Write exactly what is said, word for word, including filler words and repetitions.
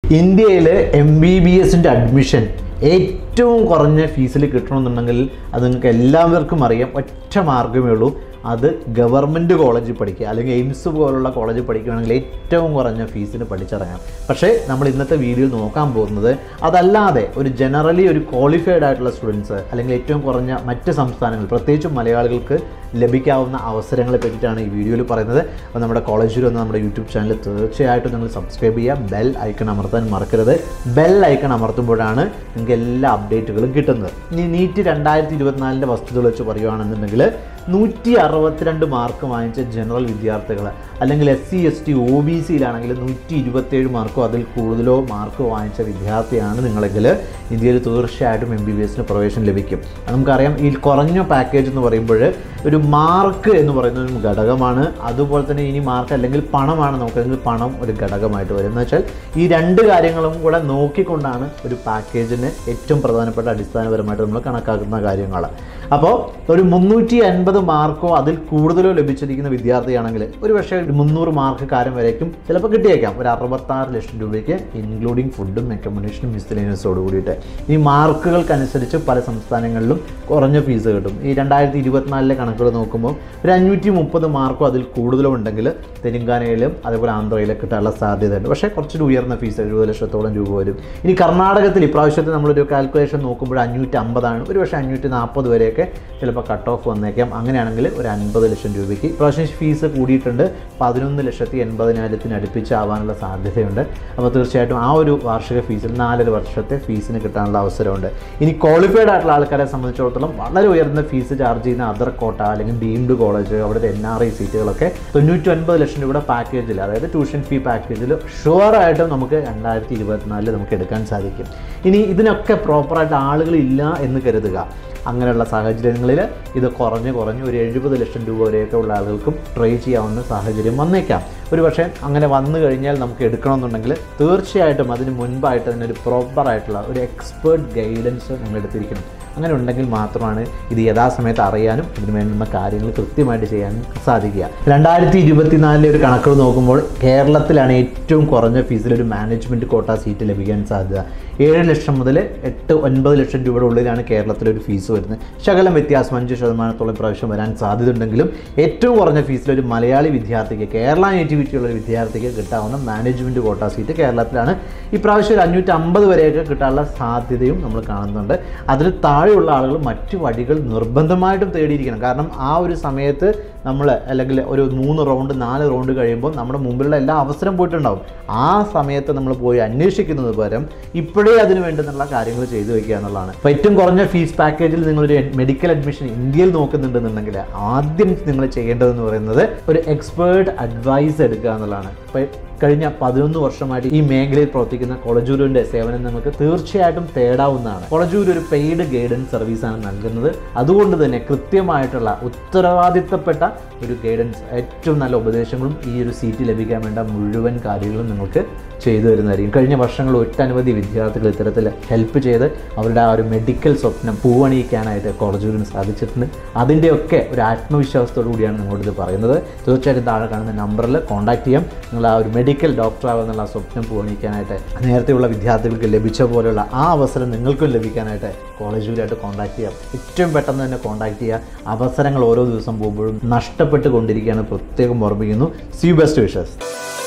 ഇന്ത്യയിൽ M B B എസിൻ്റെ admission ഏറ്റവും കുറഞ്ഞ ഫീസിൽ കിട്ടണമെന്നുണ്ടെങ്കിൽ അത് നിങ്ങൾക്ക് എല്ലാവർക്കും അറിയാം, ഒറ്റ മാർഗ്ഗമേ ഉള്ളൂ. അത് ഗവൺമെൻറ് കോളേജിൽ പഠിക്കുക, അല്ലെങ്കിൽ എയിംസ് പോലുള്ള കോളേജിൽ പഠിക്കുകയാണെങ്കിൽ ഏറ്റവും കുറഞ്ഞ ഫീസിന് പഠിച്ചിറങ്ങാം. പക്ഷേ നമ്മൾ ഇന്നത്തെ വീഡിയോയിൽ നോക്കാൻ പോകുന്നത് അതല്ലാതെ ഒരു ജനറലി ഒരു ക്വാളിഫൈഡ് ആയിട്ടുള്ള സ്റ്റുഡൻസ് അല്ലെങ്കിൽ ഏറ്റവും കുറഞ്ഞ മറ്റ് സംസ്ഥാനങ്ങൾ, പ്രത്യേകിച്ചും മലയാളികൾക്ക് ലഭിക്കാവുന്ന അവസരങ്ങളെ പറ്റിയിട്ടാണ് ഈ വീഡിയോയിൽ പറയുന്നത്. അപ്പോൾ നമ്മുടെ കോളേജിൽ വന്ന് നമ്മുടെ യൂട്യൂബ് ചാനൽ തീർച്ചയായിട്ടും നിങ്ങൾ സബ്സ്ക്രൈബ് ചെയ്യുക, ബെൽ ഐക്കൺ അമർത്താൻ മറക്കരുത്. ബെൽ ഐക്കൺ അമർത്തുമ്പോഴാണ് നിങ്ങൾക്ക് എല്ലാ അപ്ഡേറ്റുകളും കിട്ടുന്നത്. ഇനി നീറ്റ് രണ്ടായിരത്തി ഇരുപത്തിനാലിൻ്റെ വസ്തുതകൾ വെച്ച് പറയുകയാണെന്നുണ്ടെങ്കിൽ നൂറ്റി അറുപത്തിരണ്ട് മാർക്ക് വാങ്ങിച്ച ജനറൽ വിദ്യാർത്ഥികൾ അല്ലെങ്കിൽ S C S T O B സിയിലാണെങ്കിൽ നൂറ്റി ഇരുപത്തേഴ് മാർക്കോ അതിൽ കൂടുതലോ മാർക്ക് വാങ്ങിച്ച വിദ്യാർത്ഥിയാണ് നിങ്ങളെങ്കിൽ ഇന്ത്യയിൽ തീർച്ചയായിട്ടും എം ബി ബി എസിന് പ്രവേശനം ലഭിക്കും. നമുക്കറിയാം, ഈ കുറഞ്ഞ പാക്കേജ് എന്ന് പറയുമ്പോൾ ഒരു മാർക്ക് എന്ന് പറയുന്ന ഒരു ഘടകമാണ്. അതുപോലെ തന്നെ ഇനി മാർക്ക് അല്ലെങ്കിൽ പണമാണ് നോക്കുകയെങ്കിൽ പണം ഒരു ഘടകമായിട്ട് വരും. എന്ന് വെച്ചാൽ ഈ രണ്ട് കാര്യങ്ങളും കൂടെ നോക്കിക്കൊണ്ടാണ് ഒരു പാക്കേജിന് ഏറ്റവും പ്രധാനപ്പെട്ട അടിസ്ഥാനപരമായിട്ട് നമ്മൾ കണക്കാക്കുന്ന കാര്യങ്ങൾ. അപ്പോൾ ഒരു മുന്നൂറ്റി അൻപത് മാർക്കോ അതിൽ കൂടുതലോ ലഭിച്ചിരിക്കുന്ന വിദ്യാർത്ഥിയാണെങ്കിൽ ഒരു പക്ഷേ ഒരു മുന്നൂറ് മാർക്ക് കാര്യം വരേക്കും ചിലപ്പോൾ കിട്ടിയേക്കാം. ഒരു അറുപത്താറ് ലക്ഷം രൂപയ്ക്ക് ഇൻക്ലൂഡിങ് ഫുഡും അക്കോമഡേഷനും മിസ്സലേനിയസോട് കൂടിയിട്ട്. ഈ മാർക്കുകൾക്കനുസരിച്ച് പല സംസ്ഥാനങ്ങളിലും കുറഞ്ഞ ഫീസ് കിട്ടും. ഈ രണ്ടായിരത്തി ഇരുപത്തിനാലിലെ കണക്കുകൾ നോക്കുമ്പോൾ ഒരു അഞ്ഞൂറ്റി മുപ്പത് മാർക്കോ അതിൽ കൂടുതലും ഉണ്ടെങ്കിൽ തെലങ്കാനയിലും അതേപോലെ ആന്ധ്രയിലും കിട്ടാനുള്ള സാധ്യതയുണ്ട്. പക്ഷേ കുറച്ചൊരു ഉയർന്ന ഫീസ് എഴുപത് ലക്ഷത്തോളം രൂപ വരും. ഇനി കർണാടകത്തിൽ ഇപ്രാവശ്യത്തിൽ നമ്മളൊരു കാൽക്കുലേഷൻ നോക്കുമ്പോൾ അഞ്ഞൂറ്റി അമ്പതാണ്, ഒരു പക്ഷേ അഞ്ഞൂറ്റി നാൽപ്പത് വരെയൊക്കെ ചിലപ്പോൾ കട്ട് ഓഫ് വന്നേക്കാം. അങ്ങനെയാണെങ്കിൽ ഒരു അൻപത് ലക്ഷം രൂപയ്ക്ക് ഇപ്രാവശ്യം ഫീസ് കൂടിയിട്ടുണ്ട്. പതിനൊന്ന് ലക്ഷത്തി എൺപതിനായിരത്തിന് അടുപ്പിച്ചാവാനുള്ള സാധ്യതയുണ്ട്. അപ്പോൾ തീർച്ചയായിട്ടും ആ ഒരു വാർഷിക ഫീസിൽ നാലര വർഷത്തെ ഫീസിന് കിട്ടാനുള്ള അവസരമുണ്ട്. ഇനി ക്വാളിഫൈഡ് ആയിട്ടുള്ള ആൾക്കാരെ സംബന്ധിച്ചിടത്തോളം വളരെ ഉയർന്ന ഫീസ് ചാർജ് ചെയ്യുന്ന അതർ കോട്ട അല്ലെങ്കിൽ ഡീംഡ് കോളേജ്, അവിടുത്തെ എൻ ആർ ഐ സീറ്റുകളൊക്കെ തൊണ്ണൂറ്റി ഒൻപത് ലക്ഷം രൂപയുടെ പാക്കേജിൽ, അതായത് ട്യൂഷൻ ഫീ പാക്കേജിൽ ഷുവറായിട്ടും നമുക്ക് രണ്ടായിരത്തി ഇരുപത്തിനാലിൽ നമുക്ക് എടുക്കാൻ സാധിക്കും. ഇനി ഇതിനൊക്കെ പ്രോപ്പറായിട്ട് ആളുകളില്ല എന്ന് കരുതുക. അങ്ങനെയുള്ള സാഹചര്യങ്ങളിൽ ഇത് കുറഞ്ഞ് കുറഞ്ഞ് ഒരു എഴുപത് ലക്ഷം രൂപ വരെയൊക്കെ ഉള്ള ആളുകൾക്കും ട്രൈ ചെയ്യാവുന്ന സാഹചര്യം വന്നേക്കാം. ഒരു പക്ഷേ അങ്ങനെ വന്നു കഴിഞ്ഞാൽ നമുക്ക് എടുക്കണമെന്നുണ്ടെങ്കിൽ തീർച്ചയായിട്ടും അതിന് മുൻപായിട്ട് തന്നെ ഒരു പ്രോപ്പറായിട്ടുള്ള ഒരു എക്സ്പേർട്ട് ഗൈഡൻസ് നമ്മൾ എടുത്തിരിക്കണം. അങ്ങനെ ഉണ്ടെങ്കിൽ മാത്രമാണ് ഇത് യഥാസമയത്ത് അറിയാനും ഇതിന് വേണ്ടുന്ന കാര്യങ്ങൾ കൃത്യമായിട്ട് ചെയ്യാനും സാധിക്കുക. രണ്ടായിരത്തി ഇരുപത്തിനാലിലെ ഒരു കണക്കുകൾ നോക്കുമ്പോൾ കേരളത്തിലാണ് ഏറ്റവും കുറഞ്ഞ ഫീസിൽ ഒരു മാനേജ്മെൻറ്റ് കോട്ട സീറ്റ് ലഭിക്കാൻ സാധ്യത. ഏഴ് ലക്ഷം മുതൽ എട്ട് ഒൻപത് ലക്ഷം രൂപയുടെ ഉള്ളിലാണ് കേരളത്തിലൊരു ഫീസ് വരുന്നത്. ശകലം വ്യത്യാസം അഞ്ച് ശതമാനത്തോളം പ്രാവശ്യം വരാൻ സാധ്യതയുണ്ടെങ്കിലും ഏറ്റവും കുറഞ്ഞ ഫീസിലൊരു മലയാളി വിദ്യാർത്ഥിക്ക്, കേരള നേറ്റിവിറ്റിയുള്ള ഒരു വിദ്യാർത്ഥിക്ക് കിട്ടാവുന്ന മാനേജ്മെൻറ്റ് കോട്ട സീറ്റ് കേരളത്തിലാണ് ഇപ്രാവശ്യം ഒരു അഞ്ഞൂറ്റി അമ്പത് വരെയൊക്കെ കിട്ടാനുള്ള സാധ്യതയും നമ്മൾ കാണുന്നുണ്ട്. അതിൽ താഴെയുള്ള ആളുകൾ മറ്റു വഴികൾ നിർബന്ധമായിട്ടും തേടിയിരിക്കണം. കാരണം ആ ഒരു സമയത്ത് നമ്മൾ അല്ലെങ്കിൽ ഒരു മൂന്ന് റൗണ്ട് നാല് റൗണ്ട് കഴിയുമ്പോൾ നമ്മുടെ മുമ്പിലുള്ള എല്ലാ അവസരം പോയിട്ടുണ്ടാവും. ആ സമയത്ത് നമ്മൾ പോയി അന്വേഷിക്കുന്നത് പകരം ഇപ്പോഴേ അതിന് വേണ്ടുന്നുള്ള കാര്യങ്ങൾ ചെയ്തു വയ്ക്കുക എന്നുള്ളതാണ്. അപ്പോൾ ഏറ്റവും കുറഞ്ഞ ഫീസ് പാക്കേജിൽ നിങ്ങളൊരു മെഡിക്കൽ അഡ്മിഷൻ ഇന്ത്യയിൽ നോക്കുന്നുണ്ടെന്നുണ്ടെങ്കിൽ ആദ്യം നിങ്ങൾ ചെയ്യേണ്ടതെന്ന് പറയുന്നത് ഒരു എക്സ്പേർട്ട് അഡ്വൈസ് എടുക്കുക എന്നുള്ളതാണ്. ഇപ്പോൾ കഴിഞ്ഞ പതിനൊന്ന് വർഷമായിട്ട് ഈ മേഖലയിൽ പ്രവർത്തിക്കുന്ന കോളേജൂരിൻ്റെ സേവനം നമുക്ക് തീർച്ചയായിട്ടും തേടാവുന്നതാണ്. കോളേജൂർ ഒരു പെയ്ഡ് ഗൈഡൻസ് സർവീസാണ് നൽകുന്നത്. അതുകൊണ്ട് തന്നെ കൃത്യമായിട്ടുള്ള ഉത്തരവാദിത്തപ്പെട്ട ഒരു ഗൈഡൻസ്, ഏറ്റവും നല്ല ഉപദേശങ്ങളും ഈ ഒരു സീറ്റ് ലഭിക്കാൻ വേണ്ട മുഴുവൻ കാര്യങ്ങളും നിങ്ങൾക്ക് ചെയ്തു തരുന്നതായിരിക്കും. കഴിഞ്ഞ വർഷങ്ങളിൽ ഒട്ടനവധി വിദ്യാർത്ഥികൾ ഇത്തരത്തിൽ ഹെൽപ്പ് ചെയ്ത് അവരുടെ ആ ഒരു മെഡിക്കൽ സ്വപ്നം പൂവണിയിക്കാനായിട്ട് കോളേജൂരിന് സാധിച്ചിട്ടുണ്ട്. അതിൻ്റെയൊക്കെ ഒരു ആത്മവിശ്വാസത്തോടു കൂടിയാണ് നിങ്ങളോട് പറയുന്നത്. തീർച്ചയായിട്ടും താഴെ കാണുന്ന നമ്പറിൽ കോൺടാക്ട് ചെയ്യാം. നിങ്ങൾ ആ ഒരു മെഡിക്കൽ ഡോക്ടറാകുന്നുള്ള സ്വപ്നം പൂവണിക്കാനായിട്ട് നേരത്തെയുള്ള വിദ്യാർത്ഥികൾക്ക് ലഭിച്ച പോലെയുള്ള ആ അവസരം നിങ്ങൾക്കും ലഭിക്കാനായിട്ട് കോളേജുമായിട്ട് കോൺടാക്ട് ചെയ്യാം. ഏറ്റവും പെട്ടെന്ന് തന്നെ കോൺടാക്ട് ചെയ്യുക. അവസരങ്ങൾ ഓരോ ദിവസം പോകുമ്പോഴും നഷ്ടപ്പെട്ട് കൊണ്ടിരിക്കുകയാണ്, പ്രത്യേകം ഓർമ്മിക്കുന്നു. See best wishes.